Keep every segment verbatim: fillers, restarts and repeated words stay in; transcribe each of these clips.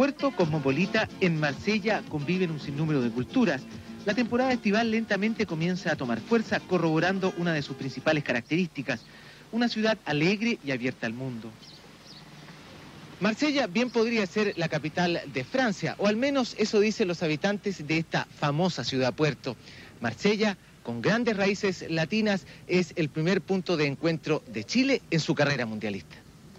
puerto cosmopolita, en Marsella conviven un sinnúmero de culturas. La temporada estival lentamente comienza a tomar fuerza, corroborando una de sus principales características, una ciudad alegre y abierta al mundo. Marsella bien podría ser la capital de Francia, o al menos eso dicen los habitantes de esta famosa ciudad-puerto. Marsella, con grandes raíces latinas, es el primer punto de encuentro de Chile en su carrera mundialista.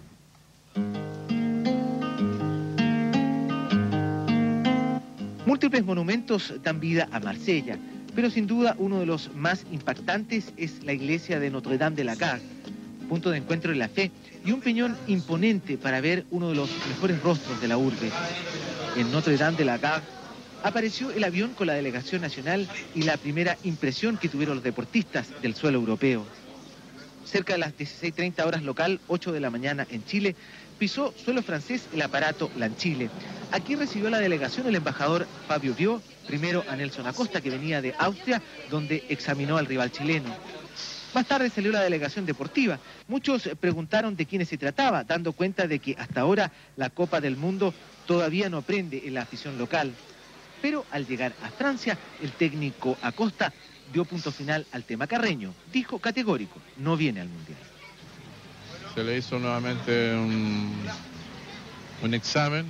Múltiples monumentos dan vida a Marsella, pero sin duda uno de los más impactantes es la iglesia de Notre-Dame de la Garde, punto de encuentro de la fe y un peñón imponente para ver uno de los mejores rostros de la urbe. En Notre-Dame de la Garde apareció el avión con la delegación nacional y la primera impresión que tuvieron los deportistas del suelo europeo. Cerca de las dieciséis treinta horas local, ocho de la mañana en Chile, pisó suelo francés el aparato Lanchile. Aquí recibió la delegación el embajador Fabio Biot, primero a Nelson Acosta, que venía de Austria, donde examinó al rival chileno. Más tarde salió la delegación deportiva. Muchos preguntaron de quiénes se trataba, dando cuenta de que hasta ahora la Copa del Mundo todavía no prende en la afición local. Pero al llegar a Francia, el técnico Acosta dio punto final al tema carreño. Dijo categórico, no viene al Mundial. Se le hizo nuevamente un, un examen,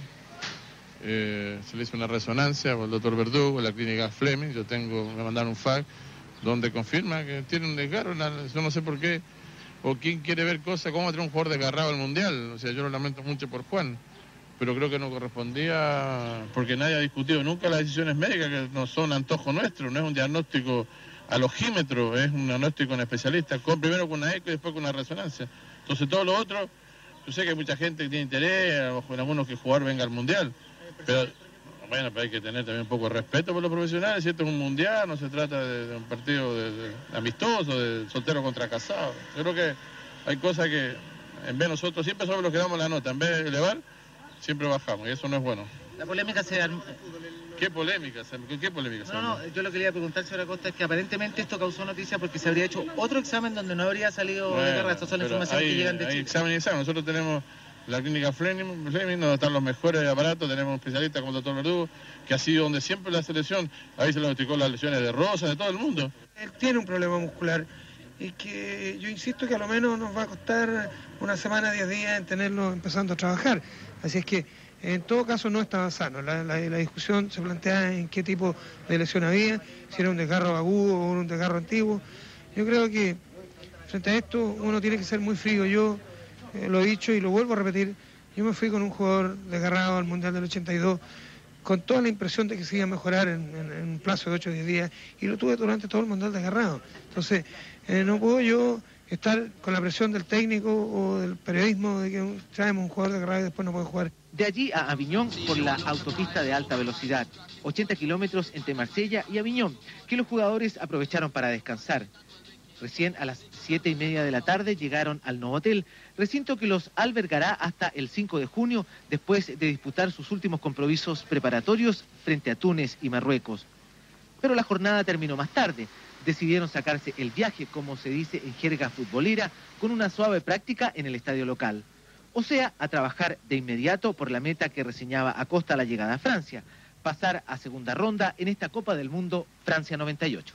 eh, se le hizo una resonancia por el doctor Verdugo, en la clínica Fleming. Yo tengo, me mandaron un fax donde confirma que tiene un desgarro. Yo no sé por qué, o quién quiere ver cosas, cómo tener un jugador desgarrado al Mundial. O sea, yo lo lamento mucho por Juan, pero creo que no correspondía, porque nadie ha discutido nunca las decisiones médicas, que no son antojo nuestro, no es un diagnóstico al ojímetro, es un diagnóstico en especialista, con, primero con una eco y después con una resonancia. Entonces todo lo otro, yo sé que hay mucha gente que tiene interés, o en algunos que jugar venga al Mundial, pero bueno, pero hay que tener también un poco de respeto por los profesionales. Si esto es un Mundial, no se trata de, de un partido de, de amistoso, de soltero contra casado. Yo creo que hay cosas que en vez de nosotros siempre somos los que damos la nota, en vez de elevar, siempre bajamos, y eso no es bueno. La polémica se armó. ¿Qué polémica? ¿Qué polémica? No, no, yo lo que le iba a preguntar, señora Acosta, es que aparentemente esto causó noticia porque se habría hecho otro examen donde no habría salido bueno, de guerra. Estas son las informaciones hay, que llegan de hay Chile. examen y examen. Nosotros tenemos la clínica Fleming, Fleming, donde están los mejores aparatos, tenemos un especialista como el doctor Verdugo, que ha sido donde siempre la selección, ahí se le notificó las lesiones de Rosa, de todo el mundo. Él tiene un problema muscular y que yo insisto que a lo menos nos va a costar una semana, diez días en tenerlo empezando a trabajar. Así es que en todo caso no estaba sano. La, la, la discusión se plantea en qué tipo de lesión había, si era un desgarro agudo o un desgarro antiguo. Yo creo que frente a esto uno tiene que ser muy frío. Yo eh, lo he dicho y lo vuelvo a repetir, yo me fui con un jugador desgarrado al Mundial del ochenta y dos con toda la impresión de que se iba a mejorar en, en, en un plazo de ocho o diez días, y lo tuve durante todo el Mundial desgarrado. Entonces, eh, no puedo yo estar con la presión del técnico o del periodismo de que traemos un jugador desgarrado y después no puede jugar. De allí a Aviñón por la autopista de alta velocidad, ochenta kilómetros entre Marsella y Aviñón, que los jugadores aprovecharon para descansar. Recién a las siete y media de la tarde llegaron al Novotel, recinto que los albergará hasta el cinco de junio, después de disputar sus últimos compromisos preparatorios frente a Túnez y Marruecos. Pero la jornada terminó más tarde. Decidieron sacarse el viaje, como se dice en jerga futbolera, con una suave práctica en el estadio local. O sea, a trabajar de inmediato por la meta que reseñaba Acosta a la llegada a Francia, pasar a segunda ronda en esta Copa del Mundo Francia noventa y ocho.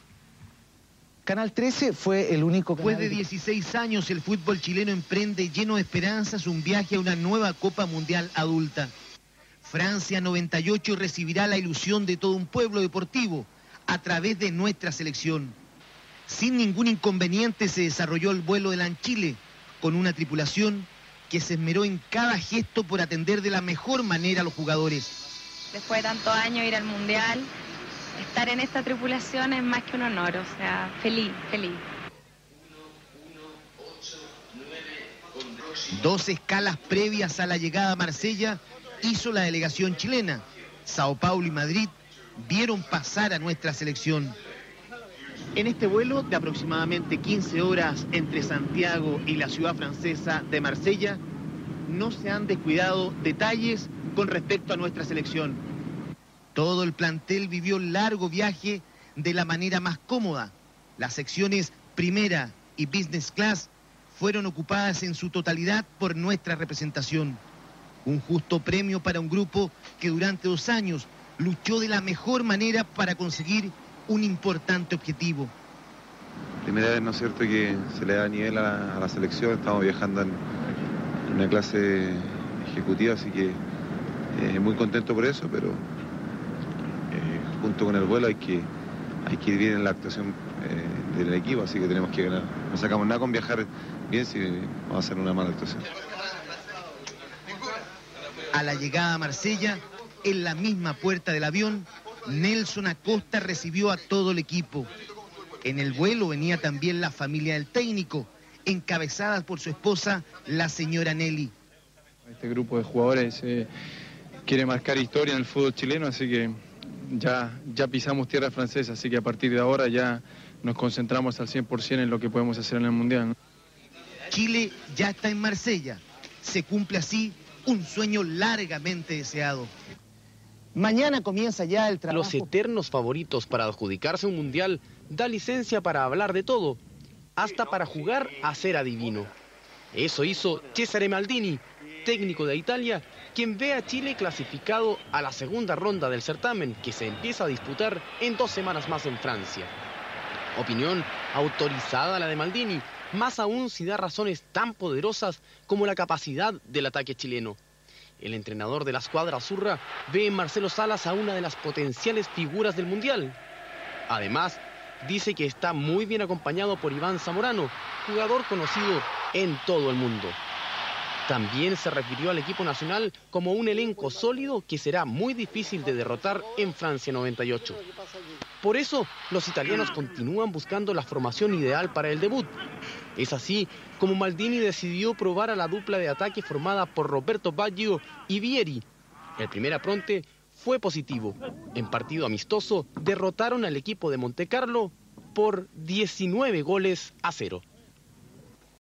Canal trece fue el único canal... Después de dieciséis años, el fútbol chileno emprende lleno de esperanzas un viaje a una nueva Copa Mundial adulta. Francia noventa y ocho recibirá la ilusión de todo un pueblo deportivo a través de nuestra selección. Sin ningún inconveniente se desarrolló el vuelo de Lanchile, con una tripulación que se esmeró en cada gesto por atender de la mejor manera a los jugadores. Después de tantos años ir al Mundial, estar en esta tripulación es más que un honor, o sea, feliz, feliz. Dos escalas previas a la llegada a Marsella hizo la delegación chilena. Sao Paulo y Madrid vieron pasar a nuestra selección. En este vuelo de aproximadamente quince horas entre Santiago y la ciudad francesa de Marsella, no se han descuidado detalles con respecto a nuestra selección. Todo el plantel vivió el largo viaje de la manera más cómoda. Las secciones primera y business class fueron ocupadas en su totalidad por nuestra representación. Un justo premio para un grupo que durante dos años luchó de la mejor manera para conseguir un importante objetivo. Primera vez, ¿no es cierto?, que se le da nivel a la, a la selección. Estamos viajando en una clase ejecutiva, así que eh, muy contento por eso, pero eh, junto con el vuelo hay que, hay que ir bien en la actuación eh, del equipo, así que tenemos que ganar. No sacamos nada con viajar bien si vamos a hacer una mala actuación. A la llegada a Marsella, en la misma puerta del avión, Nelson Acosta recibió a todo el equipo. En el vuelo venía también la familia del técnico, encabezada por su esposa, la señora Nelly. Este grupo de jugadores eh, quiere marcar historia en el fútbol chileno, así que ya, ya pisamos tierra francesa, así que a partir de ahora ya nos concentramos al cien por ciento en lo que podemos hacer en el Mundial, ¿no? Chile ya está en Marsella. Se cumple así un sueño largamente deseado. Mañana comienza ya el trabajo. Los eternos favoritos para adjudicarse un mundial da licencia para hablar de todo, hasta para jugar a ser adivino. Eso hizo Cesare Maldini, técnico de Italia, quien ve a Chile clasificado a la segunda ronda del certamen que se empieza a disputar en dos semanas más en Francia. Opinión autorizada la de Maldini, más aún si da razones tan poderosas como la capacidad del ataque chileno. El entrenador de la escuadra azurra ve en Marcelo Salas a una de las potenciales figuras del Mundial. Además, dice que está muy bien acompañado por Iván Zamorano, jugador conocido en todo el mundo. También se refirió al equipo nacional como un elenco sólido que será muy difícil de derrotar en Francia noventa y ocho. Por eso, los italianos continúan buscando la formación ideal para el debut. Es así como Maldini decidió probar a la dupla de ataque formada por Roberto Baggio y Vieri. El primer apronte fue positivo. En partido amistoso derrotaron al equipo de Montecarlo por diecinueve goles a cero.